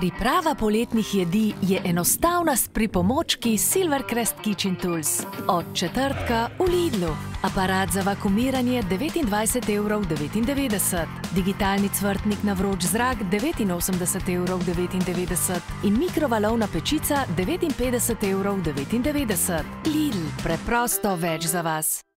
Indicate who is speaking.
Speaker 1: Priprava poletnih jedi je enostavna s pripomočki Silvercrest Kitchen Tools. Od četrtka v Lidlu. Aparat za vakuumiranje 29,99 €, digitalni cvrtnik na vroč zrak 89,99 € in mikrovalovna pečica 59,99 €. Lidl, preprosto več za vas.